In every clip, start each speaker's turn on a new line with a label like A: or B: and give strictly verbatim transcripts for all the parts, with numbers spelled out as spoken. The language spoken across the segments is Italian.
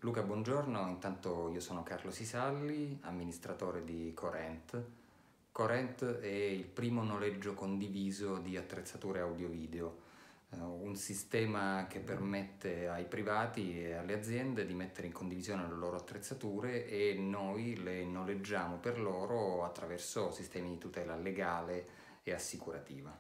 A: Luca, buongiorno. Intanto io sono Carlo Sisalli, amministratore di Corent. Corent è il primo noleggio condiviso di attrezzature audio-video, eh, un sistema che permette ai privati e alle aziende di mettere in condivisione le loro attrezzature e noi le noleggiamo per loro attraverso sistemi di tutela legale e assicurativa.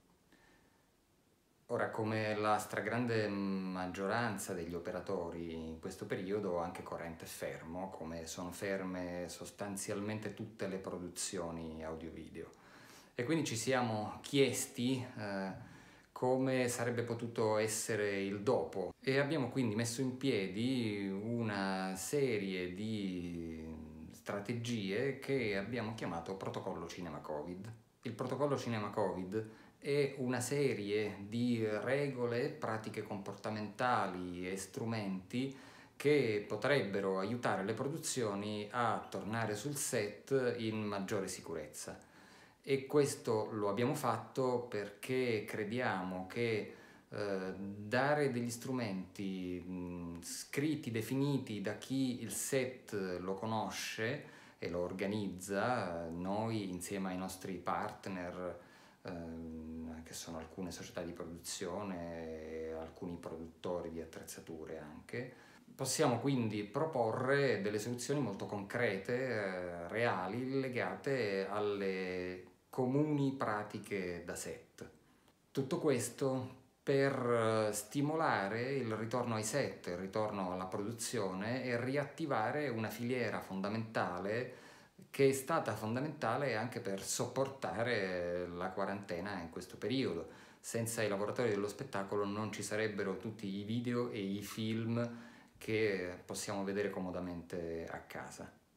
A: Ora, come la stragrande maggioranza degli operatori in questo periodo, anche Corent è fermo, come sono ferme sostanzialmente tutte le produzioni audio-video. E quindi ci siamo chiesti eh, come sarebbe potuto essere il dopo e abbiamo quindi messo in piedi una serie di strategie che abbiamo chiamato Protocollo Cinema Covid. Il Protocollo Cinema Covid è una serie di regole, pratiche comportamentali e strumenti che potrebbero aiutare le produzioni a tornare sul set in maggiore sicurezza. E questo lo abbiamo fatto perché crediamo che eh, dare degli strumenti mh, scritti, definiti da chi il set lo conosce e lo organizza, noi insieme ai nostri partner, ehm, che sono alcune società di produzione e alcuni produttori di attrezzature anche, possiamo quindi proporre delle soluzioni molto concrete, eh, reali, legate alle comuni pratiche da set. Tutto questo per stimolare il ritorno ai set, il ritorno alla produzione e riattivare una filiera fondamentale che è stata fondamentale anche per sopportare la quarantena in questo periodo. Senza i lavoratori dello spettacolo non ci sarebbero tutti i video e i film che possiamo vedere comodamente a casa.